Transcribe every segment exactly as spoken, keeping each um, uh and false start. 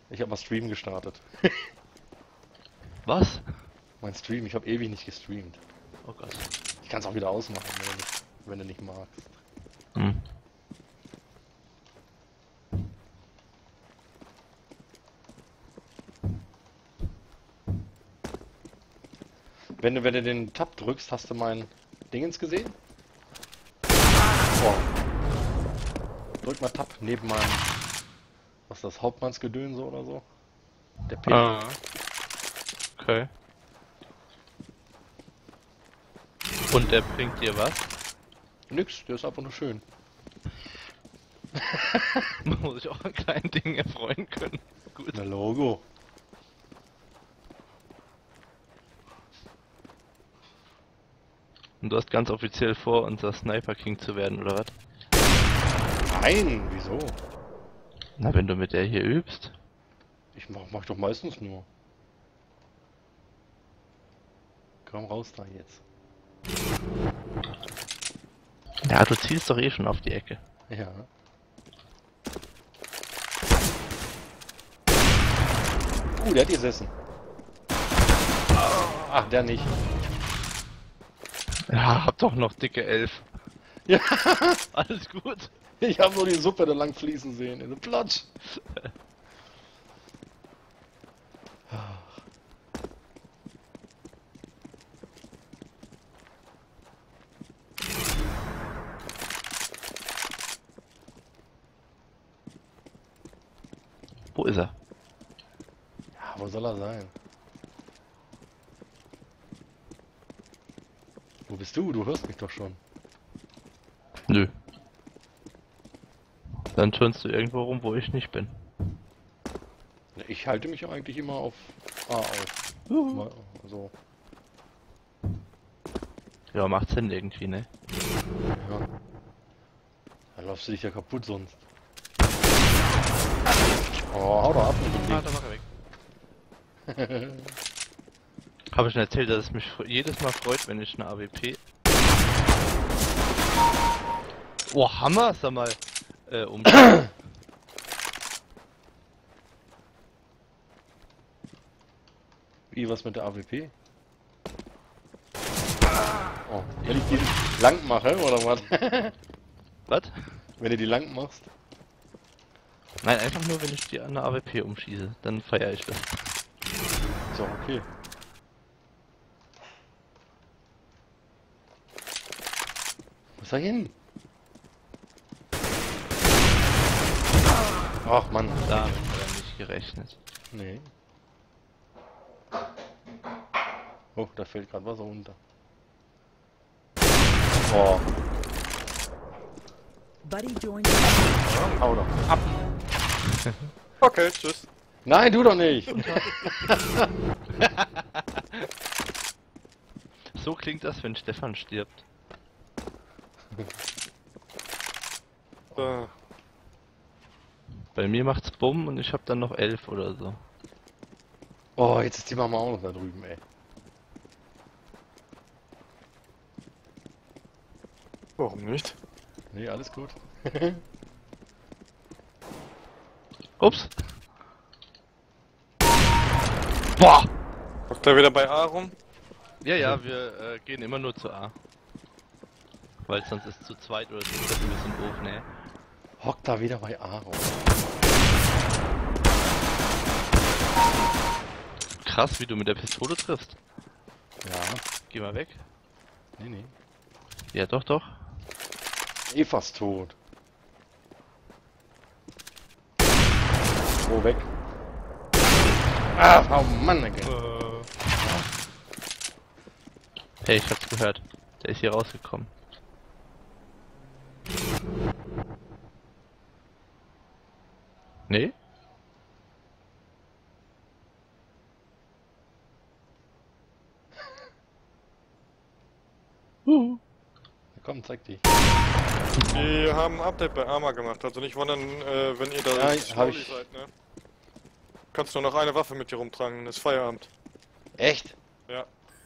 Ich habe mal Stream gestartet. Was? Mein Stream, ich habe ewig nicht gestreamt. Oh Gott. Ich kann es auch wieder ausmachen, wenn du nicht, wenn du nicht magst. Hm. Wenn du, wenn du den Tab drückst, hast du mein Dingens gesehen? Oh. Drück mal Tab neben meinem, was ist das, Hauptmannsgedönse oder so? Der Pin. Ah. Okay. Und der bringt dir was? Nix, der ist einfach nur schön. Man muss sich auch an kleinen Dingen erfreuen können. Gut. Na Logo. Und du hast ganz offiziell vor, unser Sniper King zu werden, oder was? Nein, wieso? Na, wenn du mit der hier übst. Ich mach, mach doch meistens nur. Komm raus da jetzt. Ja, du zielst doch eh schon auf die Ecke. Ja. Uh, der hat gesessen. Ach, der nicht. Ja, hab doch noch dicke elf. Ja, Alles gut. ich habe nur die Suppe da lang fließen sehen. In den Platsch. Wo ist er? Ja, wo soll er sein? Wo bist du? Du hörst mich doch schon. Nö. Dann turnst du irgendwo rum, wo ich nicht bin. Ich halte mich ja eigentlich immer auf A auf. Mal so. Ja, macht Sinn irgendwie, ne? Ja. Dann laufst du dich ja kaputt sonst. Oh, hau doch ab mit dem Ah, Ding. da mach er weg. Habe ich schon erzählt, dass es mich jedes Mal freut, wenn ich eine A W P... Oh, Hammer, sag mal, äh, um... Wie, was mit der A W P? Oh, wenn ich die lang mache, oder was? Was? Wenn du die lang machst? Nein, einfach nur, wenn ich die an eine A W P umschieße, dann feiere ich das. So, okay. Wo ist er hin? Ach Mann. Damit hat er nicht gerechnet. Nee. Oh, da fällt gerade Wasser runter. Oh, Buddy joined. hau doch ab. Okay, tschüss. Nein, du doch nicht. So klingt das, wenn Stefan stirbt. Äh, Bei mir macht's Bumm und ich hab dann noch elf oder so. Oh, jetzt ist die Mama auch noch da drüben, ey. warum nicht? Nee, alles gut. Ups. Boah! Hockt er wieder bei A rum? Ja, ja, wir äh, gehen immer nur zu A. Weil sonst ist zu zweit oder zu dritt ein bisschen doof, ne? Hockt da wieder bei Aaron. Krass, wie du mit der Pistole triffst. Ja, Geh mal weg. nee, nee. Ja, doch, doch. Eh fast tot. Oh, weg. Ah, oh Mann, okay. Äh, Hey, ich hab's gehört. Der ist hier rausgekommen. Nee? Uh. Komm, zeig dich. die haben ein Update bei Arma gemacht, also nicht wundern, äh, wenn ihr da Ja, Schnolli hab ich. seid, ne? Kannst nur noch eine Waffe mit dir rumtragen, ist Feierabend. Echt? Ja.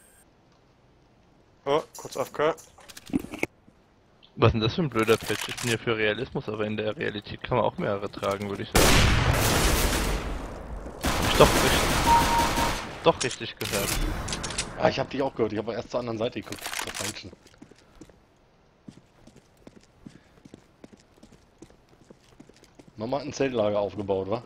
Oh, kurz A F K. Was ist denn das für ein blöder Patch? Ich bin ja für Realismus, aber in der Realität kann man auch mehrere tragen, würde ich sagen. ich doch richtig, doch richtig gehört. Ah, ich hab dich auch gehört. Ich habe erst zur anderen Seite geguckt. Zur falschen. Nochmal ein Zeltlager aufgebaut, wa?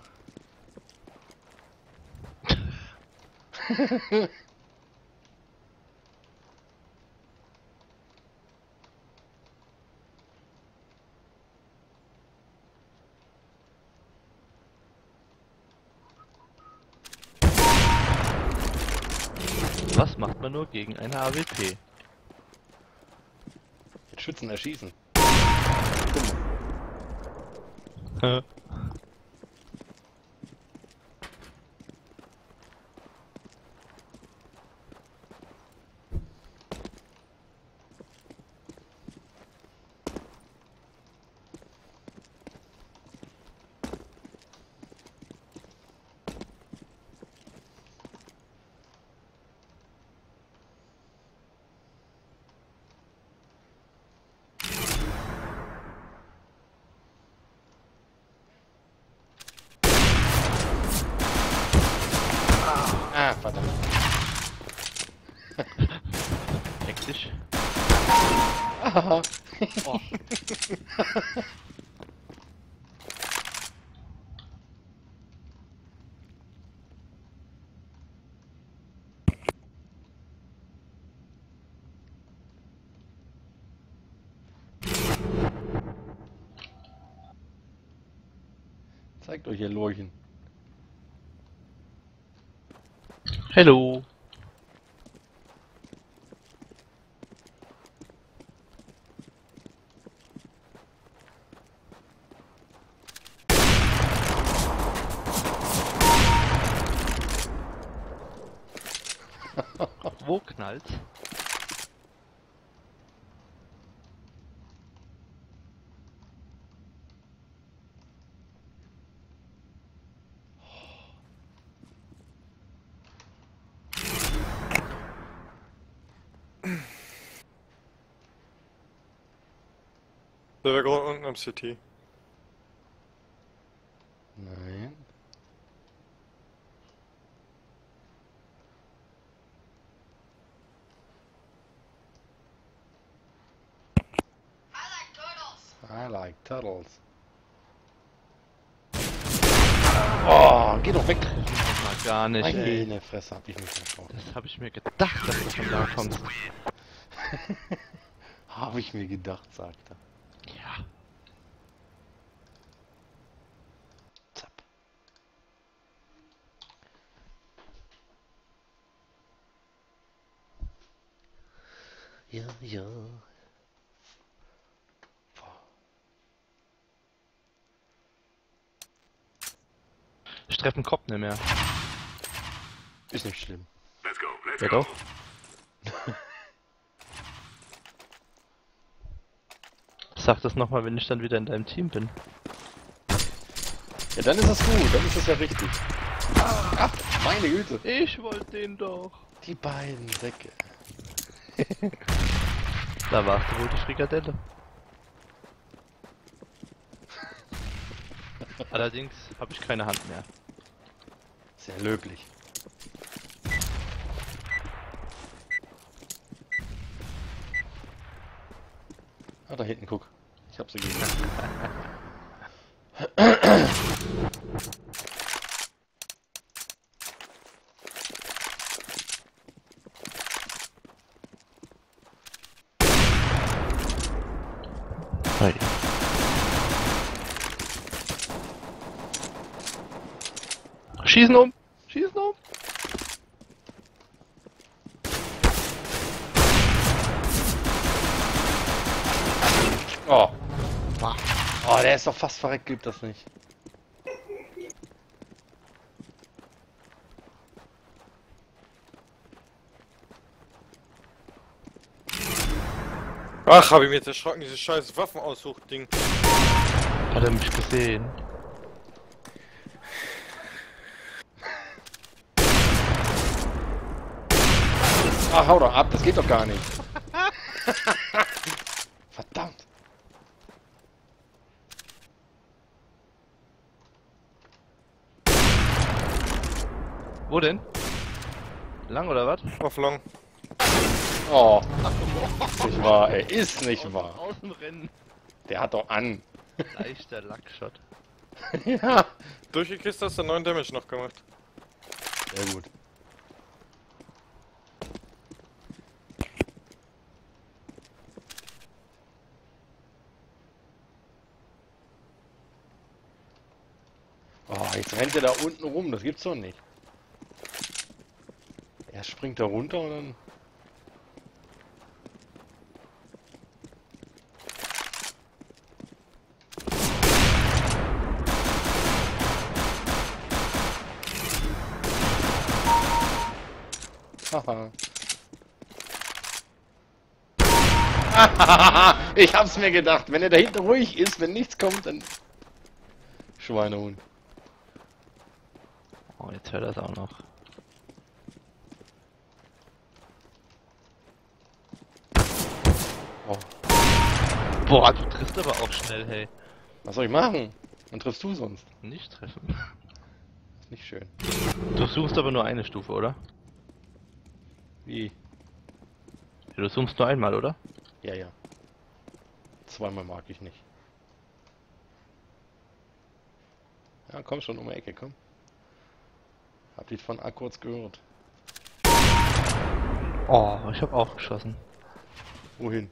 Was macht man nur gegen eine A W P? Mit Schützen erschießen. Hä? Ah, verdammt. Hektisch. Ah. Oh. Zeigt euch ihr Lorchen. Hello. Wo knallt's? Der wäre gerade unten am C T. Nein. I like turtles. Oh, geh doch weg. Mal gar nicht, ey. Meine Fresse, hab ich nicht vertraut. Das habe ich mir gedacht, dass du von da kommst. Habe ich mir gedacht, sagt er. Ja. Zapp. Ja, ja. Ich treffe den Kopf nicht mehr. Ist nicht schlimm. Ja doch. Sag das nochmal, wenn ich dann wieder in deinem Team bin. Ja, dann ist es gut, dann ist es ja richtig. Ah, meine Güte. Ich wollte den doch. Die beiden Säcke. Da warst du wohl die Frikadelle. Allerdings habe ich keine Hand mehr. Sehr löblich. Ah, da hinten, guck. Ich hab sie gesehen. Hey. Schießen um! Schießen um! Oh. Oh, der ist doch fast verreckt, gibt das nicht. Ach, habe ich mir jetzt erschrocken, dieses scheiß Waffenaussuch-Ding. Hat er mich gesehen? Ach, hau doch ab, das geht doch gar nicht. Verdammt. Wo denn? Lang oder was? Auf Long. Oh, nicht wahr, ey, ist nicht wahr. Außen rennen. Der hat doch an. Leichter Lackshot. Ja. Durch die Kiste hast du neun Damage noch gemacht. Sehr gut. Oh, jetzt rennt er da unten rum, das gibt's doch nicht. Er springt da runter und dann... Haha. Ich hab's mir gedacht, wenn er da hinten ruhig ist, wenn nichts kommt, dann... Schweinehund. Oh, jetzt hört er es auch noch. Oh. Boah, du triffst aber auch schnell, hey. Was soll ich machen? Dann triffst du sonst. Nicht treffen. Ist nicht schön. Du suchst aber nur eine Stufe, oder? Wie? Ja, du zoomst nur einmal, oder? Ja, ja. Zweimal mag ich nicht. Ja, komm schon um die Ecke, komm. Hab dich von A kurz gehört. Oh, ich hab auch geschossen. Wohin?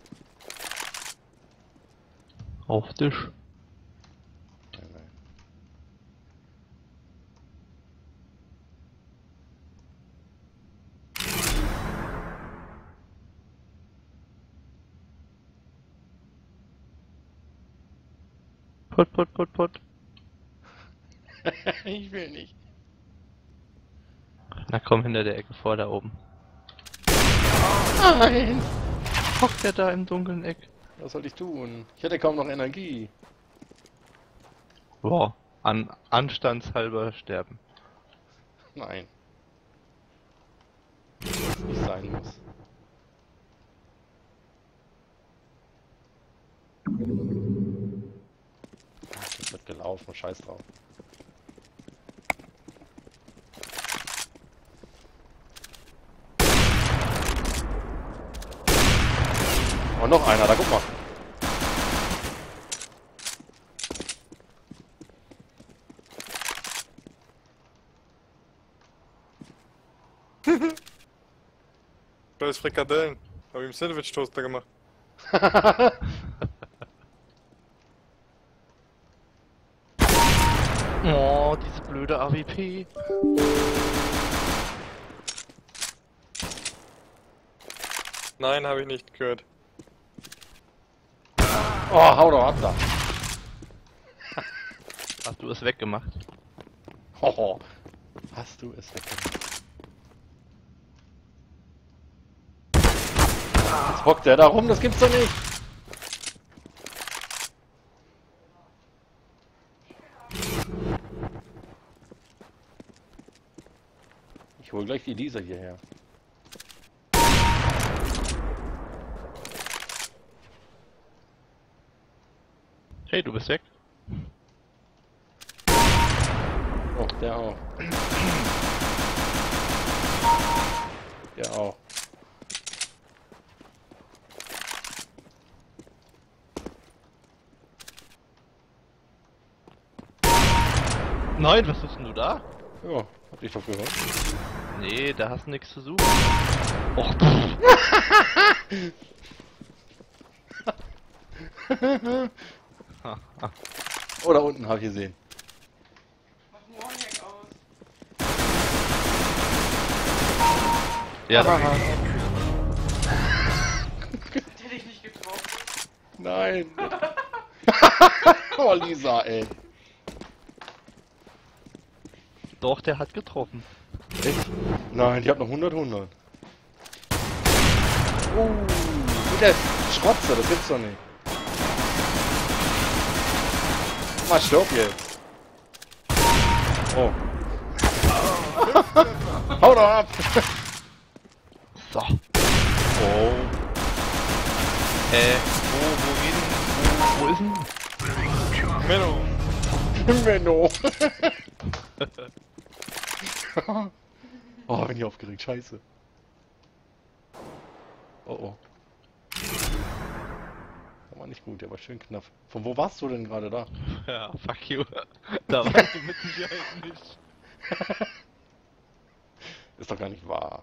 Auf dich. Nein, nein. Put, put, put, put. Ich will nicht. Na komm, hinter der Ecke vor, da oben. Nein! Hockt der da im dunklen Eck? Was soll ich tun? Ich hätte kaum noch Energie. Boah, an anstandshalber sterben. Nein. Was nicht sein muss. Ach, das wird gelaufen, scheiß drauf. Oh, noch einer, da guck mal. Da ist Frikadellen. Hab ihm Sandwich-Toaster gemacht. Oh, diese blöde A W P. Nein, habe ich nicht gehört. Oh, hau doch ab da. Hast du es weggemacht? Hoho. Hast du es weggemacht? Jetzt hockt der da rum, das gibt's doch nicht. Ich hol gleich die Lisa hierher. Hey, du bist weg. Oh, der auch. Der auch. Nein, was bist denn du da? Ja, hab ich doch gehört. Nee, da hast du nichts zu suchen. Och, pff. Oh, da unten hab ich gesehen. Ja, da, Das hätte ich nicht getroffen. Nein. Oh, Lisa, ey. doch, der hat getroffen. Echt? Nein, ich hab noch hundert, hundert. Oh, der Schrotzer, das gibt's doch nicht. Mal stopp jetzt. Oh. Hau doch ab. So. Oh. Äh, wo, wo geht denn? Wo, wo ist denn? Menno. Menno. Oh, bin ich aufgeregt, scheiße. Oh oh. Das war nicht gut, der war schön knapp. Von wo warst du denn gerade da? Ja, fuck you. Da war ich mit Sicherheit nicht. Ist doch gar nicht wahr.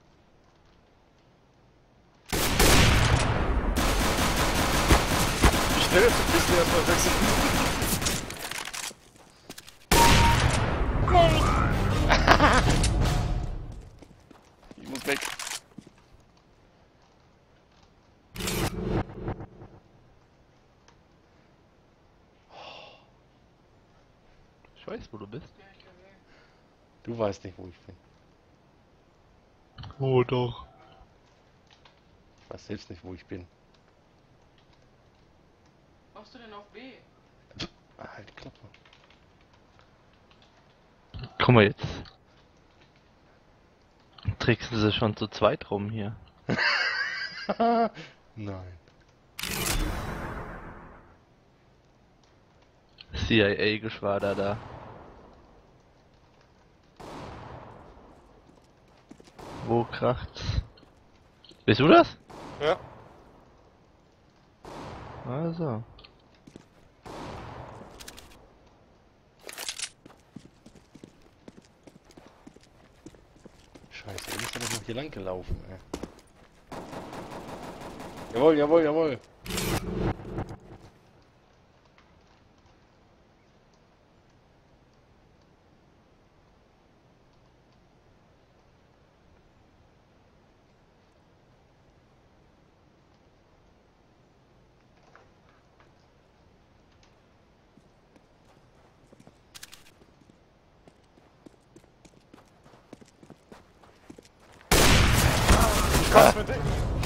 Wie schnell bist du erstmal wechseln? Ich muss weg. Ich weiß, wo du bist. Du weißt nicht, wo ich bin. Oh doch. Ich weiß selbst nicht, wo ich bin. Machst du denn auf B? Ah, halt die Klappe. Guck mal jetzt. Tricksen sie schon zu zweit rum hier. Nein. C I A-Geschwader da. Wo kracht's? Bist du das? Ja. Also. Scheiße, ihr müsst ja doch noch hier lang gelaufen, ey. Jawohl, jawohl, jawohl. Kannst mit dem.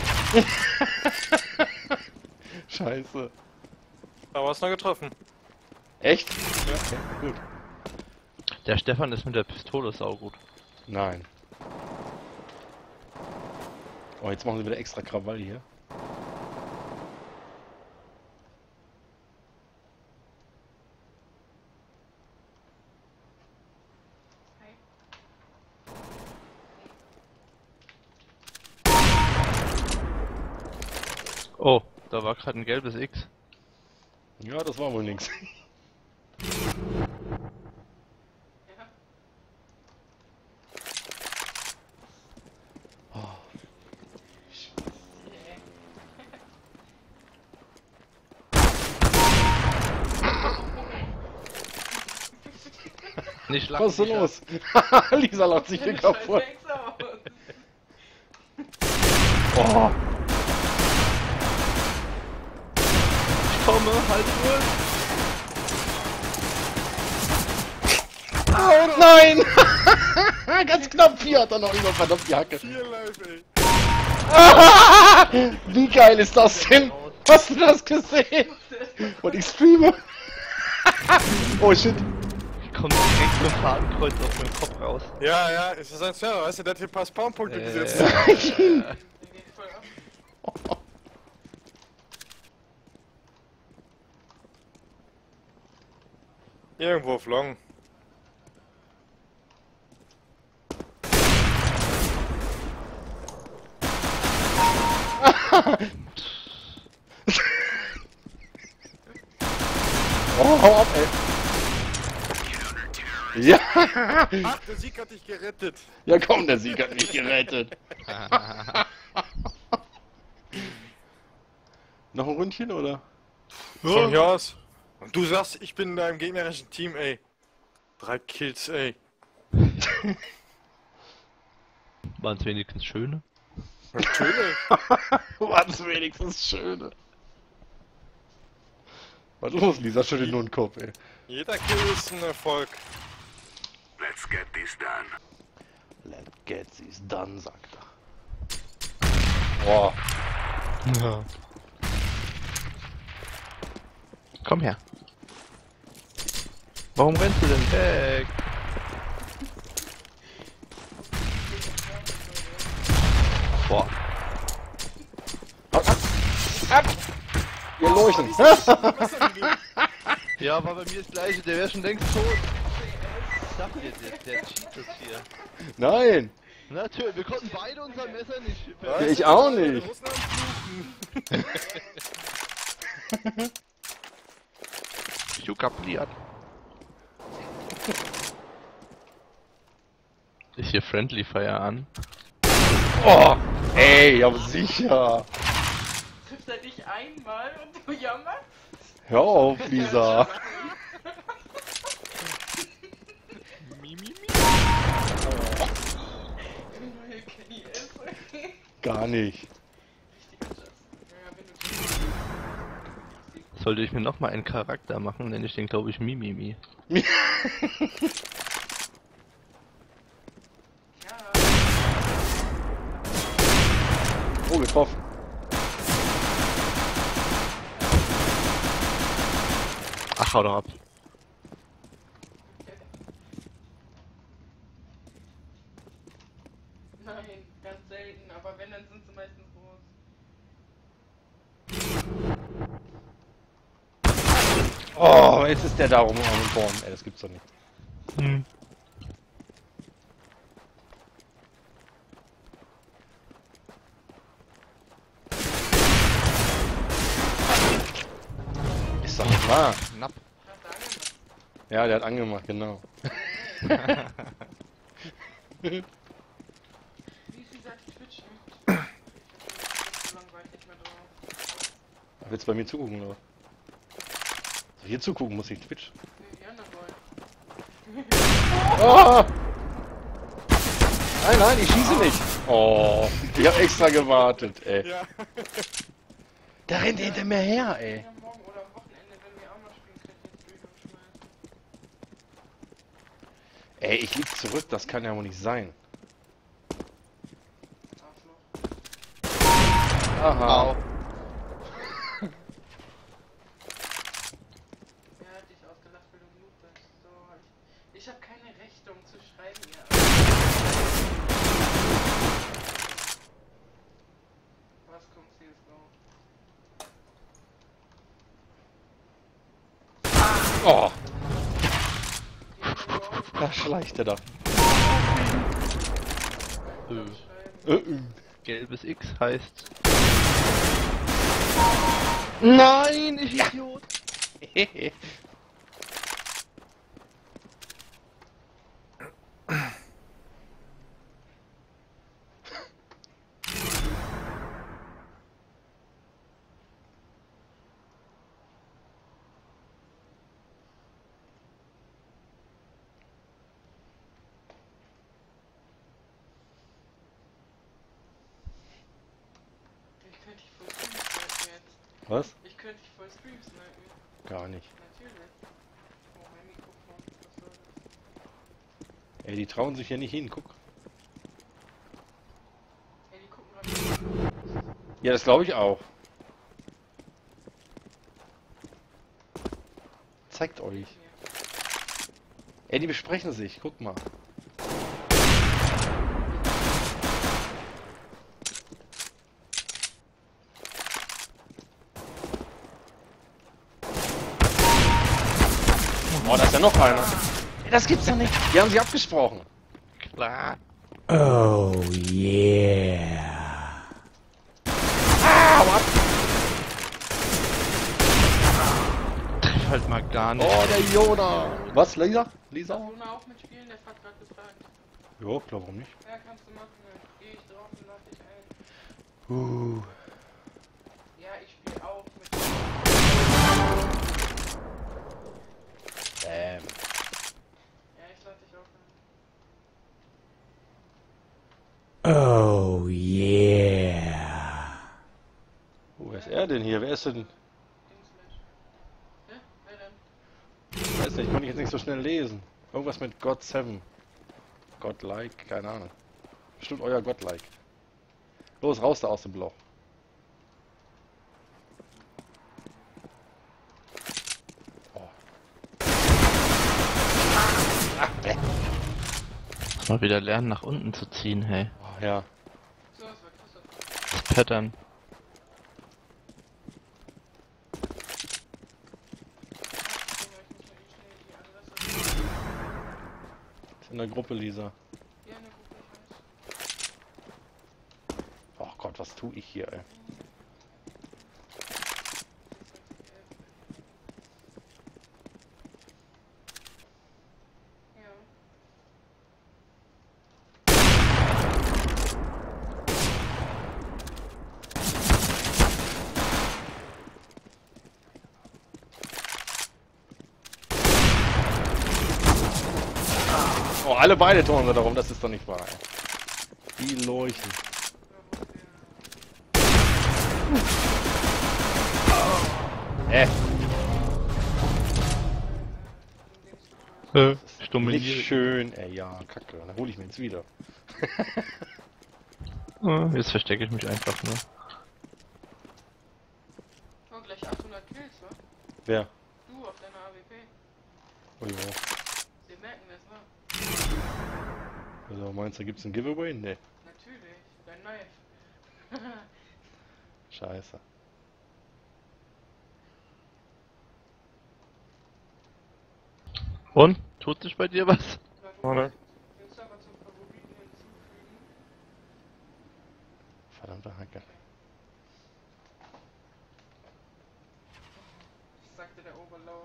Scheiße. Aber hast du noch getroffen? Echt? Ja. Okay, gut. Der Stefan ist mit der Pistole saugut. Nein. Oh, jetzt machen sie wieder extra Krawall hier. Oh, da war gerade ein gelbes X. Ja, das war wohl nix. Oh, Nicht was ist denn Micha. los? Lisa lacht sich hier kaputt. Oh, Ich komme, halt wohl. oh nein! Ganz knapp vier hat er noch über verdammt die Hacke. Vier live, ey. Wie geil ist das denn? Hast du das gesehen? Und ich streame. Oh shit. Ich komme direkt mit dem Fadenkreuz auf meinem Kopf raus. Ja, ja, ist das ein Server, weißt du, der hat hier ein paar Spawnpunkte Äh. gesetzt. Der geht voll ab. Irgendwo auf Long. Oh, hau ab, ey. Ja! Ach, der Sieg hat dich gerettet. Ja komm, der Sieg hat mich gerettet. Noch ein Ründchen, oder? Von hier aus. Und du sagst, ich bin in deinem gegnerischen Team, ey. Drei Kills, ey. Waren es wenigstens schöne? Natürlich. Was wenigstens Schöne. Was los, Lisa? Schüttelt nur den Kopf, ey. Jeder Kill ist ein Erfolg. Let's get this done. Let's get this done, sagt er. Boah. Ja. Komm her. Warum rennst du denn weg? Boah. Wir leuchten. Ja, war bei mir das gleiche, der wäre schon längst tot. Ich sag dir, der, der cheatet hier. Nein! Natürlich, wir konnten beide unser Messer nicht. Ja, ich auch nicht. Russland fluchen. Du kapliert. Ist hier Friendly Fire an? Oh, ey, aber sicher. Trifft er dich einmal und du jammerst? Hör auf, Lisa. Mi, mi, mi. Neue Kenny S. Gar nicht. Richtiger Just. Ja, wenn du Sollte ich mir noch mal einen Charakter machen, nenne ich den glaube ich Mimimi. Ja. Oh, getroffen. Ach, hau doch ab. Nein, ganz selten, aber wenn, dann sind sie meistens groß. Oh, jetzt ist der da rum am Born. Ey, das gibt's doch nicht. Hm. Ist doch nicht wahr. Knapp. Hast du angemacht? Ja, der hat angemacht, genau. Wie ist dieser Twitch? Ich hab so lange war ich nicht mehr drauf. Willst du bei mir zugucken, oder? So, hier zugucken muss ich Twitch. Nee, die anderen wollen. Oh! Nein, nein, ich schieße nicht. Oh, ich hab extra gewartet, ey. Ja. Der rennt hinter mir her, ey. Ja, morgen oder am Wochenende, wenn wir auch noch spielen, könnt ihr jetzt Stream schmeißen. Ey, ich lieg zurück, das kann ja wohl nicht sein. Arschloch. Aha. Wer hat dich ausgelacht, weil du genug bist? So, ich, ich habe keine Rechte, um zu schreiben, ja. Was kommt C S G O? Oh, Ja, wenn du auch da schleicht er da. Äh, Äh, äh. gelbes X heißt. Nein, ich Idiot! Ich könnte dich voll Streams snipen jetzt. Was? Ich könnte dich voll Streams snipen. Gar nicht. Natürlich. Oh, mein Mikrofon. Was soll das? Ey, die trauen sich hier nicht hin, guck. Ey, die gucken gerade. Ja, das glaube ich auch. Zeigt euch. Ey, die besprechen sich, guck mal. Oh, da ist ja noch einer. Ey, das gibt's doch nicht. Die haben sich abgesprochen. Klar. Oh yeah. Treff halt mal gar nicht. Oh, der Yoda. Was, Lisa? Lisa? Luna auch mitspielen, der hat gerade gefragt. Jo, klar, warum nicht? Ja, kannst du machen. Dann geh ich drauf und lade dich ein. Uh. Ja, ich spiele auch mit. Ähm. Ja, ich lade dich auch ein. Oh yeah. Wo ist er denn hier? Wer ist denn? Dingslash. Hä? Wer denn? Ich weiß nicht, konnte ich jetzt nicht so schnell lesen. Irgendwas mit God Seven. Godlike, keine Ahnung. Bestimmt euer Godlike. Los, raus da aus dem Loch. Oh. Ah, äh. Muss mal wieder lernen, nach unten zu ziehen, hey. Oh, ja. So, das war Christoph. Das Pattern. Ist in der Gruppe, Lisa. Ja, eine Gruppe, ich weiß. Gott, was tue ich hier, ey? Ja. Oh, alle beide Toren sind darum, das ist doch nicht wahr, ey. Die leuchten. Äh, Äh, stumme nicht Niere. schön, ey, ja, kacke, dann hole ich mir jetzt wieder. Äh, Jetzt verstecke ich mich einfach nur. Oh, gleich achthundert Kills, wa? Wer? Du auf deiner A W P. Oh, ja. Wir merken das, wa? Also meinst du, gibt's ein Giveaway? Nee. Natürlich. Dein Knife. Scheiße. Und? Tut sich bei dir was? Oder? Den Server zum Favoriten hinzufügen. Verdammte Hacke. Das sagte der Overlauf.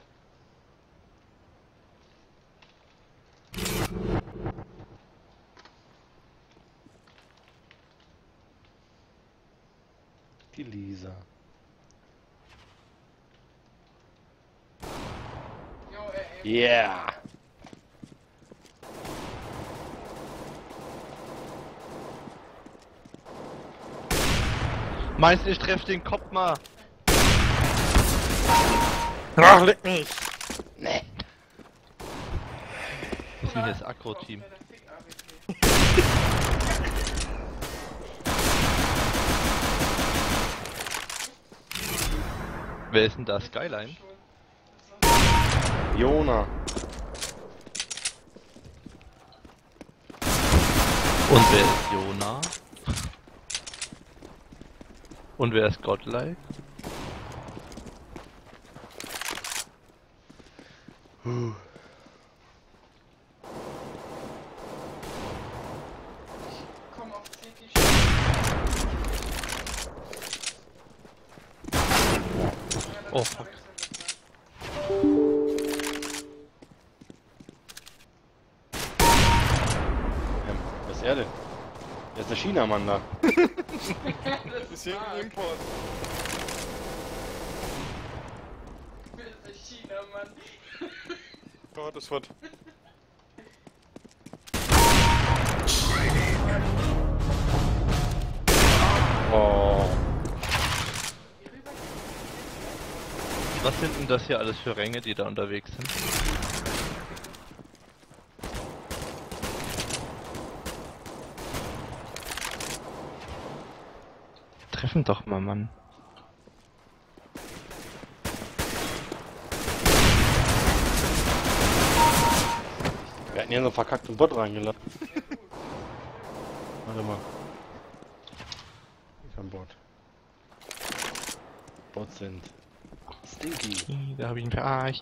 Die Lisa. Jo, ey, ey. Yeah! Meinst du, ich treffe den Kopf mal? Ach, leck mich! Nee. Wir sind jetzt Aggro-Team. Bei der Fick-A W P. Wer ist denn da? Skyline? Jona. Und wer ist Jona? Und wer ist Godlike? Huh. Komm auf C T. Oh, fuck. Ähm, was ist er denn? Der ist der China-Mann da. Das Ist hier ein Import. China, Mann. Oh, das wird. Oh. Was sind denn das hier alles für Ränge, die da unterwegs sind? Treffen doch mal, Mann. Wir hatten hier so einen verkackten Bot reingelassen. Warte mal. Ich ein Bot. Bots sind stinky. Da habe ich ihn verarscht.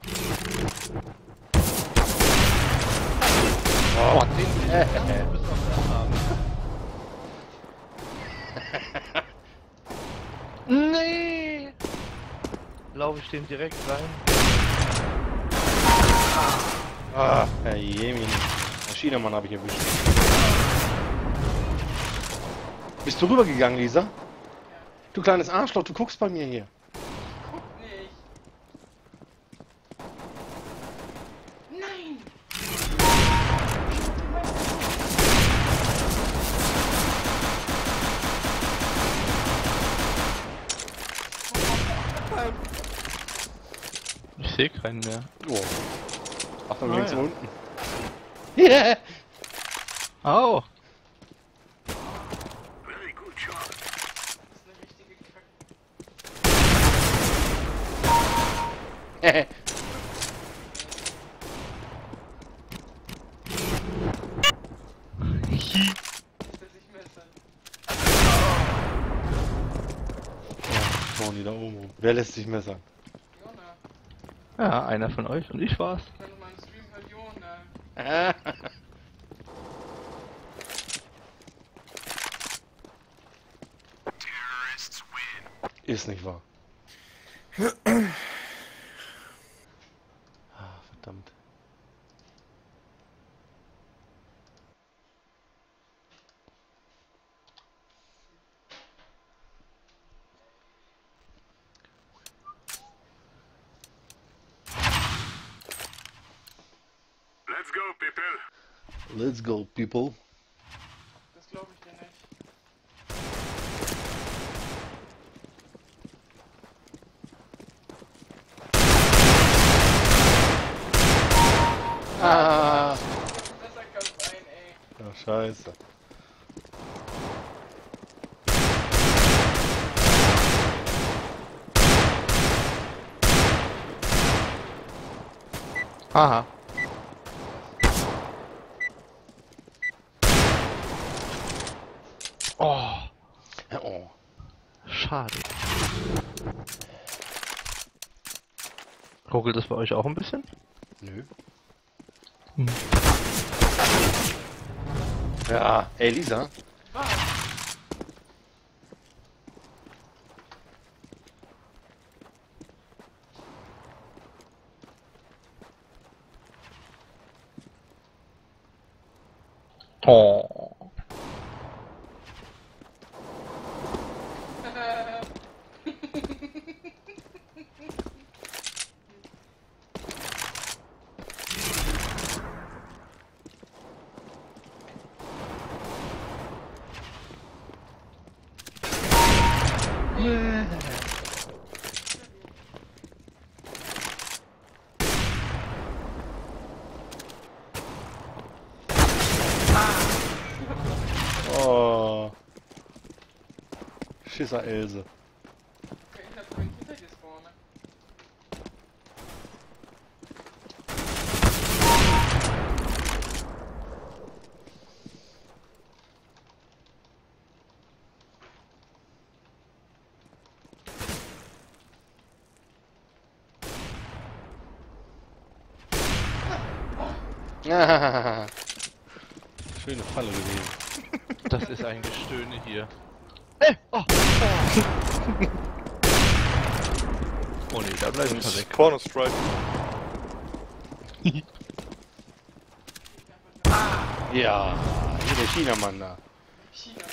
Oh, den äh, äh, müssen wir haben. Nee! Laufe ich dem direkt rein. ah, Herr Jemin. Der China-Mann habe ich erwischt. Bist du rübergegangen, Lisa? Du kleines Arschloch, du guckst bei mir hier. Guck nicht. Nein! Ich sehe keinen mehr. Oh. Achtung, Ah, links ja. und unten. Yeah. Au! Very good shot. Das ist eine richtige Kacke. Lässt er sich messern. Ja, Tony da oben rum. Wer lässt sich messern? Jona. Ja, einer von euch und ich war's. Wenn du meinen Stream hört, Jona. Ist nicht wahr. Ah, verdammt. Let's go, people. Let's go, people. Das glaube ich dir nicht. Ah! Besser kann sein, ey. Ach, scheiße. Haha. Oh, Oh. schade. Ruckelt das bei euch auch ein bisschen? Nö. Hm. Ja, ey Lisa. Was? Oh. Oh. Schisser Else. Verhindert mein hinter dir spawnen. Ah. Schöne Falle gewesen. Das ist ein Gestöhne hier. Ey! Oh! Oh, oh nee, da bleibt er weg. Corner Strike. Ja, hier der Chinamann da. China.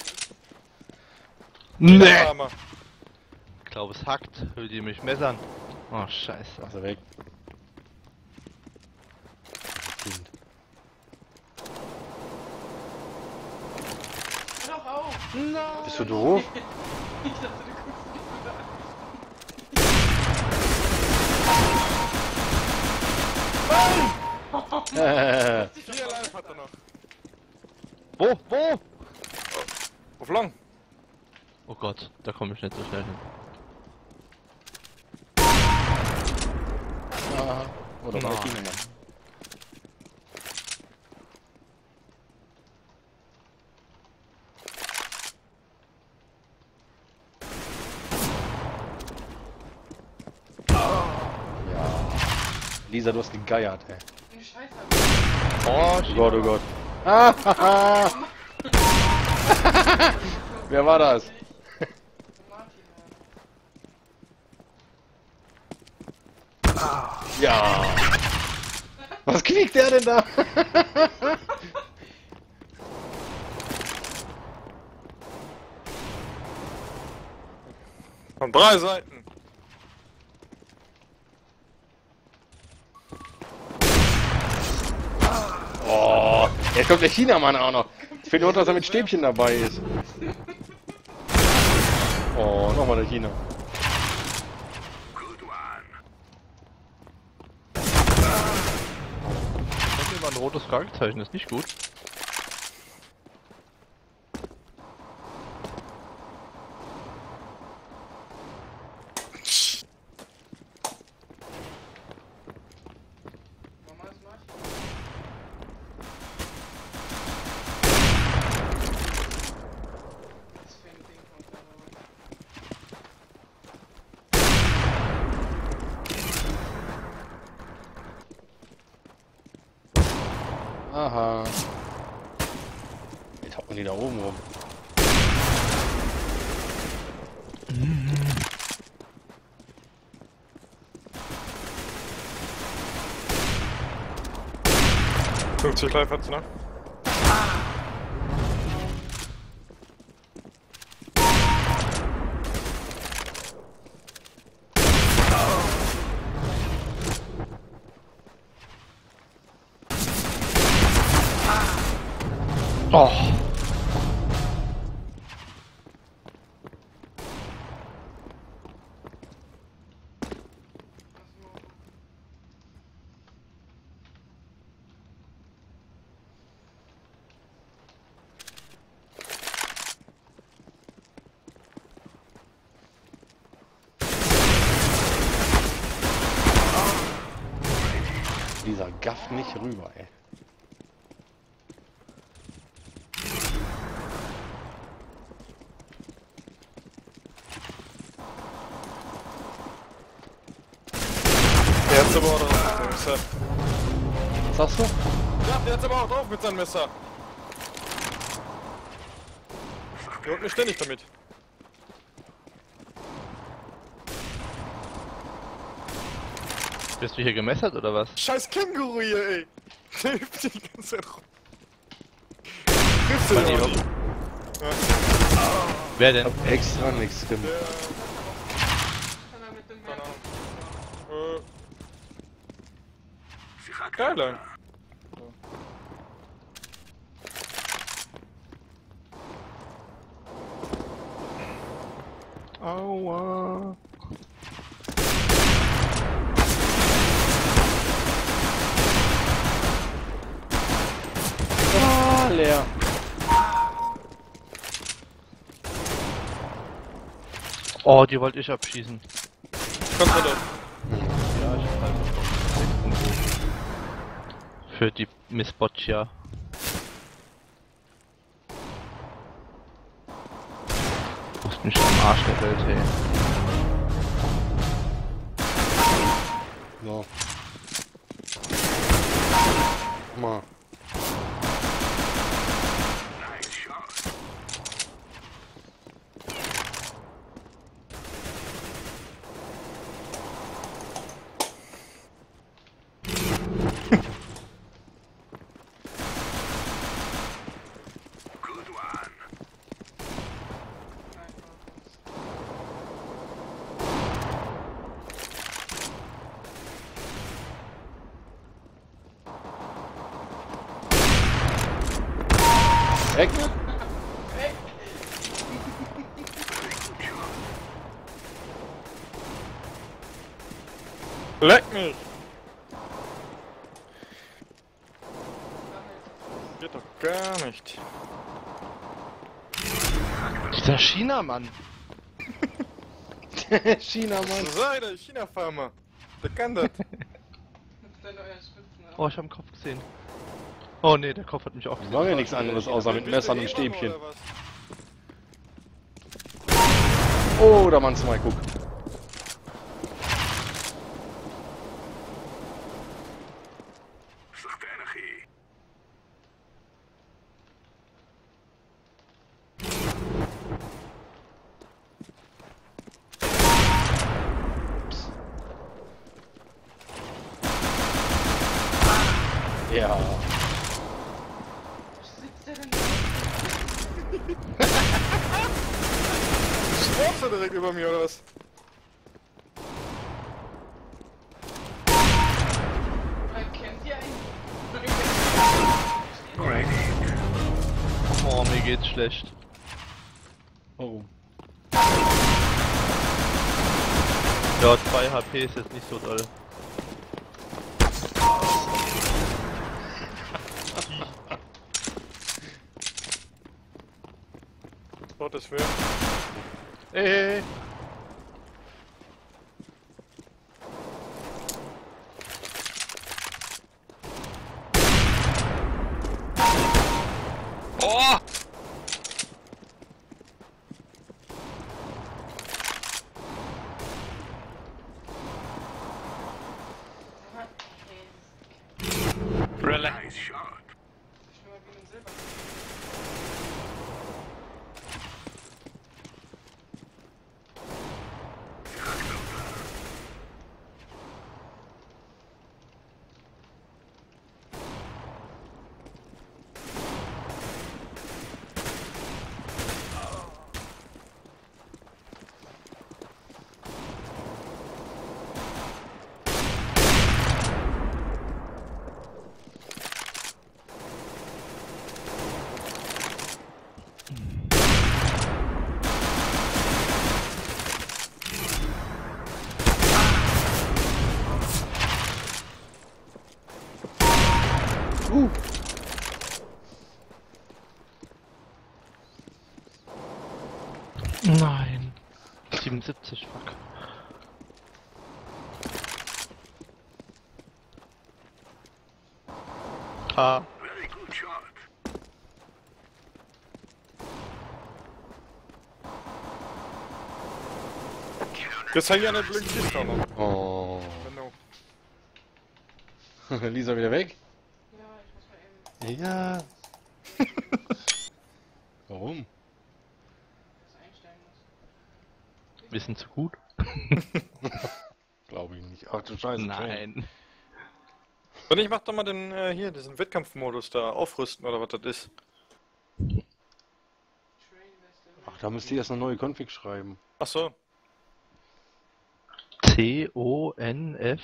Nee! Hammer. Ich glaube, es hackt. Will ihr mich messern? Oh, scheiße. Mach sie weg. Kind. Hör doch auf! Bist du doof? Ich dachte, du guckst mich wieder an. Äh, Vier Life hat er noch. Wo? Wo? Auf lang. Oh Gott, da komme ich nicht so schnell hin. Aha. Oder war der Nein. Chinamann? Ja. Lisa, du hast gegeiert, ey. Nee, Scheiße. Oh, Oh Gott, oh Gott. Ah, haha. Wer war das? Martin, Ja. Was quiekt der denn da? Von drei Seiten. Oh, jetzt kommt der Chinamann auch noch. Ich finde nur, dass er mit Stäbchen dabei ist. Oh, nochmal der China. Good one. Ich hab mir mal ein rotes Fragezeichen, ist nicht gut. Mama ist Martin. Was für ein Ding kommt da raus? Aha. Jetzt haut man die da oben rum. fünfzig Live hat's, ne? Oh. Dieser Gaff nicht rüber, ey. Der hat's aber auch drauf mit seinem Messer. Was sagst du? Ja, der hat's aber auch drauf mit seinem Messer. Der holt mich ständig damit. Bist du hier gemessert oder was? Scheiß Känguru hier, ey! Der hüpft die ganze Zeit rum. Triffst du Mann, den die auch hopp- nicht? Wer denn? Extra nichts gemacht. Der... Kann er mit dem Keine Meer. Ahnung. Äh... Geil, Aua. Ah, leer. Oh, die wollte ich abschießen. Kannst du das? Ja, ich hab einfach sechs Punkte. Für die Miss Boccia. Du bist mich am Arsch der Welt, hey. So. Guck mal. Weg. Leck mich! Geht doch gar nicht. Dieser China-Mann. China, Mann. Sei der China-Farmer. Der kann das. Mit deiner euren Spitzen, Oh, ich hab einen Kopf gesehen. Oh ne, der Kopf hat mich auch gesehen. War ja nichts anderes außer mit Messern und Stäbchen. Oder was? Oh, da meinst du mal, guck. Zachte energie. Ja. Wo sitzt der denn? Schwarz direkt über mir oder was? Kennt ihr einen? Oh, mir geht's schlecht. Warum? Ja, zwei H P ist jetzt nicht so doll. Gottes Willen. Ey, hey, hey. Oh! Relax. Nice shot. Ich nur wie ein Silber. Nein. siebenundsiebzig, fuck. Ah. Very good shot. Jetzt habe ich eine blöde Kiste auch noch. Oh. Genau. Lisa wieder weg? Ja, ich muss mal eben Ja. Warum? das einstellen muss. Wir sind zu gut? Glaube ich nicht. Ach du Scheiße. Nein. Und ich mach doch mal den, äh, hier, diesen Wettkampfmodus da, aufrüsten oder was das ist. Train Weste. Ach, da müsst ihr erst eine neue Config schreiben. Ach so. C O N F.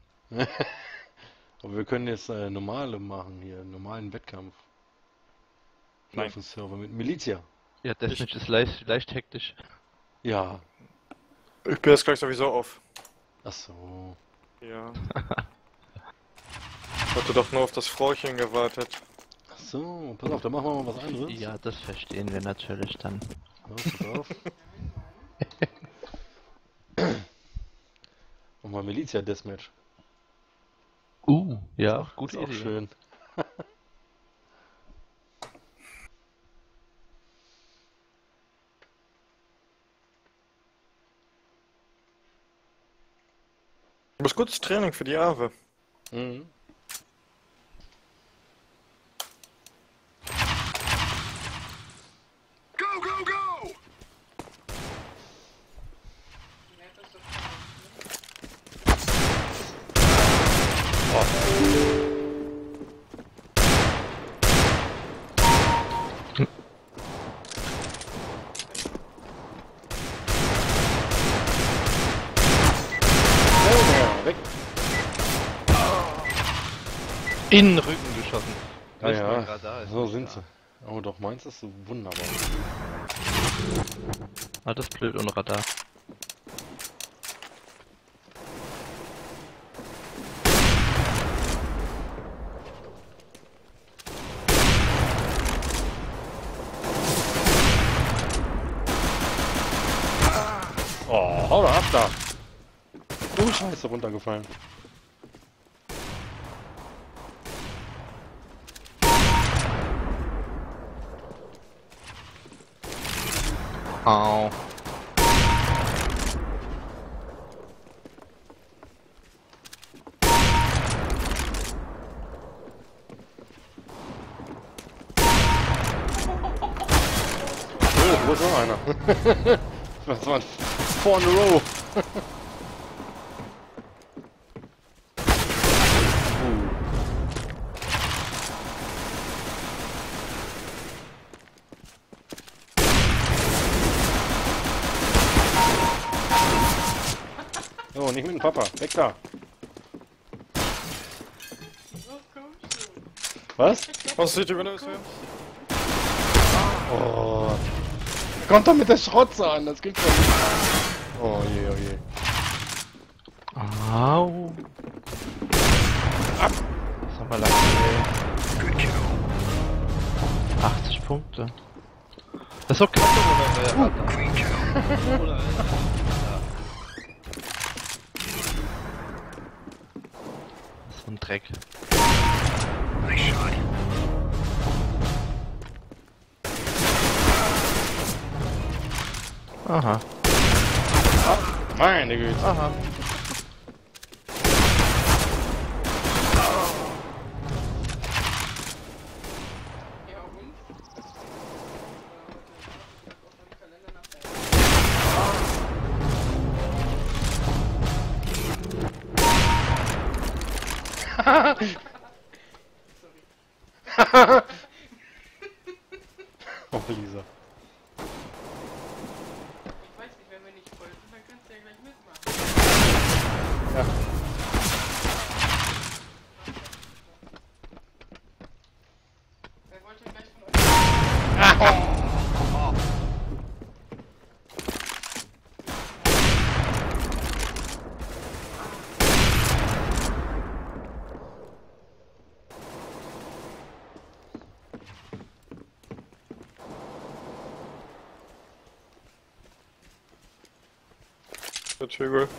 Aber wir können jetzt äh, normale machen hier, normalen Wettkampf. Hier Nein. auf dem Server mit Militia. Ja, Deathmatch ist leicht, leicht hektisch. Ja. Ich bin jetzt gleich sowieso auf. Ach so. Ja. Ich hatte doch nur auf das Frauchen gewartet. Ach so, pass auf, da machen wir mal was anderes. Ja, das verstehen wir natürlich dann. Ja, pass auf. Und mal Militia Deathmatch. Uh, ja, Ist gute auch Idee. schön. Du bist gutes Training für die Awe. Mhm. Go, go, go! Wer hat das doch falsch, ne? Ja, weg. In den Rücken geschossen. Ja, Weiß ja, man grad, da ist so nicht sind da. sie. Oh, doch, meins ist so wunderbar. Ah, das ist blöd ohne Radar. Oh, hau doch ab da! Oh, Scheiße, runtergefallen. Au. Oh, wo ist noch einer? Das waren four in a row. uh. Oh, nicht mit dem Papa. Weg da. So kommst du. Was? Was sieht über das her? Oh. Kommt doch mit der Schrotze an, das gibt's doch nicht. Oh je, oh je. Au. Ab. Das ist aber lang, ey. Good kill. achtzig Punkte. Das ist doch kacke ohne äh, Radar. Clean kill. Oder, äh, Das ist so ein Dreck. Nice shot. Aha. Meine Güte. Aha. Ja, und? Äh, heute Nachmittag auf meinem Kalender nach der Sorry. Oh, Lisa. Ich weiß nicht, wenn wir nicht voll sind, dann kannst du ja gleich mitmachen. Ja. Wer wollte denn gleich von euch? der Tögel.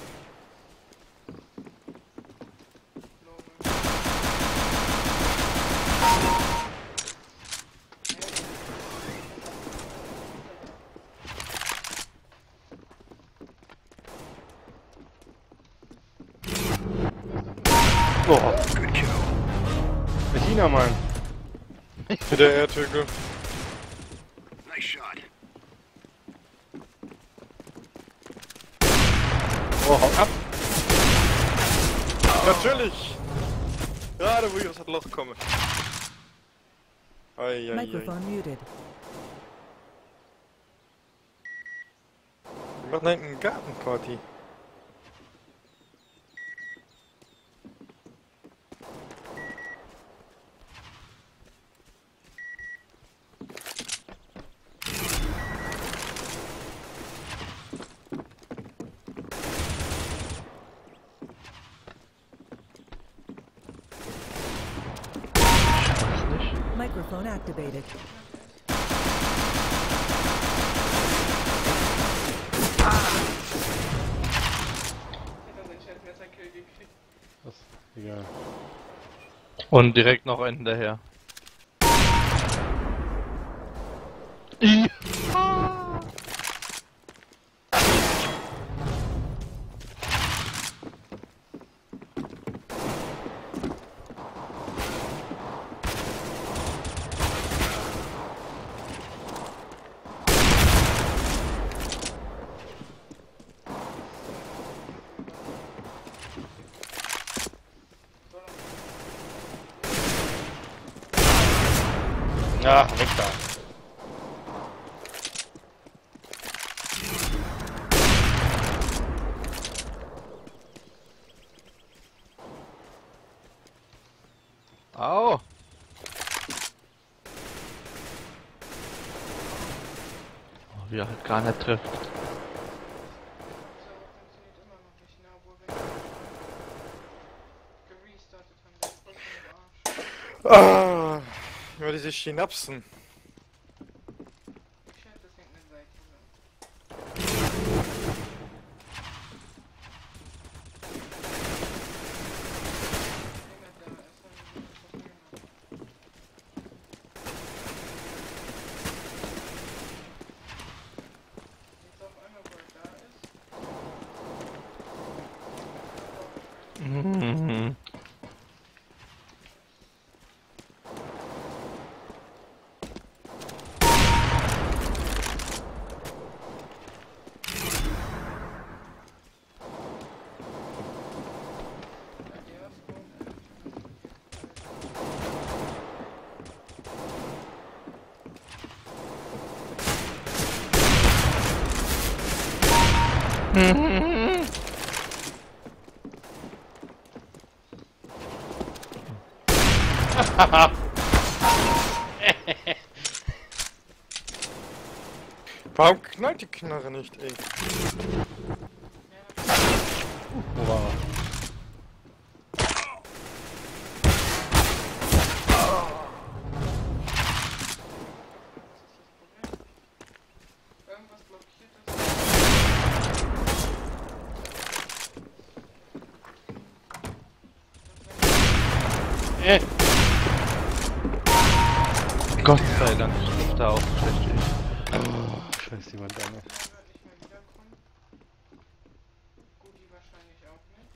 Oh, Good kill. Bettina, Mann. Mit der Erdtögel. Nice shot. Oh, hau ab. Natürlich! Gerade wo ich aus das Loch komme. Eieiei. Microphone muted. Wir machen hinten eine Gartenparty. Microphone activated. Hinter seinen Chat mehr sein Kill gekriegt. Das, egal. Und direkt noch einen hinterher. I- Ach, weg da. Au! Oh, wie er halt gar nicht trifft. So, funktioniert immer noch nicht, ne? Obwohl wir gerestartet haben. Der ist vollkommen im Arsch. Ah, über diese Synapsen. Chat, das hängt eine Seite zusammen. Länger da ist, dann wird es noch länger. Jetzt auf einmal, wo er da ist. Mhm. Warum knallt die Knarre nicht, ey? Wo war er? Irgendwas blockiert das. Äh, Gott sei Dank trifft er auch schlecht. oh, scheiß jemand an. wird nicht mehr wiederkommen. Gudi wahrscheinlich auch nicht.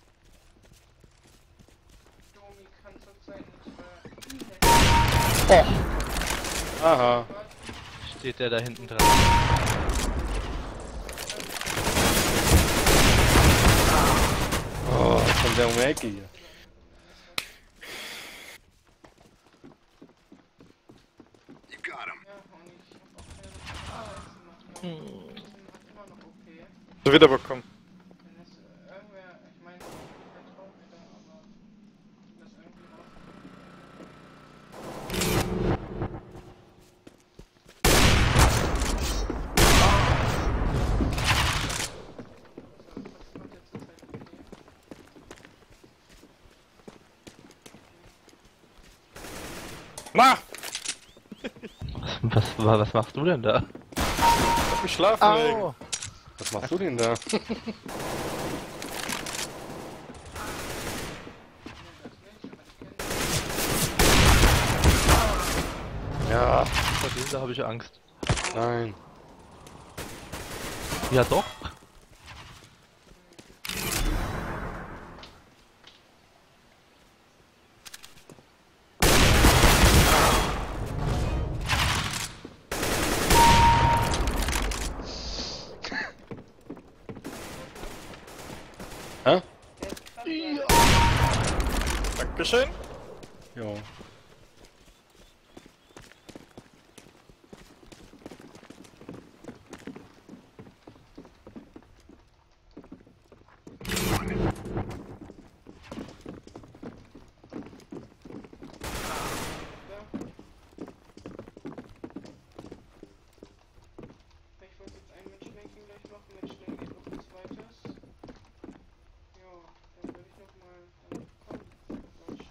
Domi kann zurzeit nicht äh, Aha. Steht der da hinten dran? Oh, von der um die Ecke hier. You got him. Ja, und ich hab auch keine Lust auf Arbeit zu machen. Wir sind immer noch okay. So wiederbekommen. Wenn es äh, irgendwer, ich meine, ich bin halt traurig da, aber das irgendwie raus. So, was macht der zurzeit mit dir? Na! Was, was, was machst du denn da? Lass mich schlafen legen. Was machst du denn da? Ja, Vor dieser habe ich Angst. nein. Ja doch. Hä? Dankeschön. Jo. Ich wollte jetzt ein Matchmaking gleich machen. Matchmaking geht noch ein zweites. Ja, dann würde ich nochmal. Dann komm, Quatsch.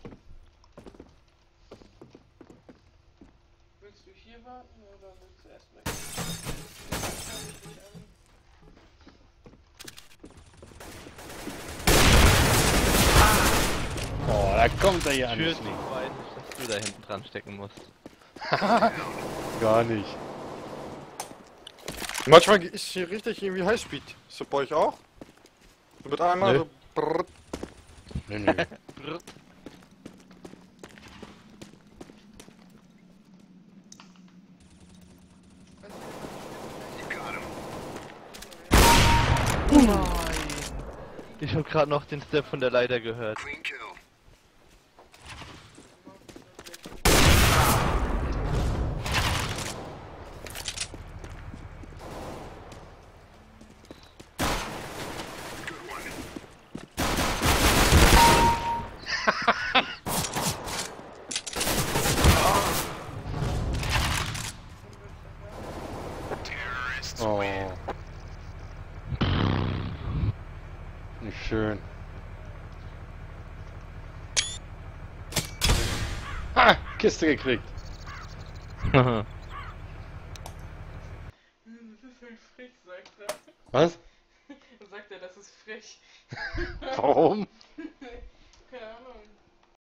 Willst du hier warten oder willst du erst weg? Schau mich nicht an. Oh, da kommt er ja Tür nicht. zu weit, dass du da hinten dran stecken musst. Gar nicht. Manchmal ist hier richtig irgendwie Highspeed. Ist das bei euch auch? So mit einmal Nö. so brrrt. Nee, nee. Brrrt. You got him. Nein! Ich habe gerade noch den Step von der Leiter gehört. Clean kill. Good one. Terrorists Oh. win. Nicht schön. Ha! Kiste gekriegt. Hm, das ist voll frech, sagt er. Was? Sagt er, das ist frech. Warum? Keine Ahnung.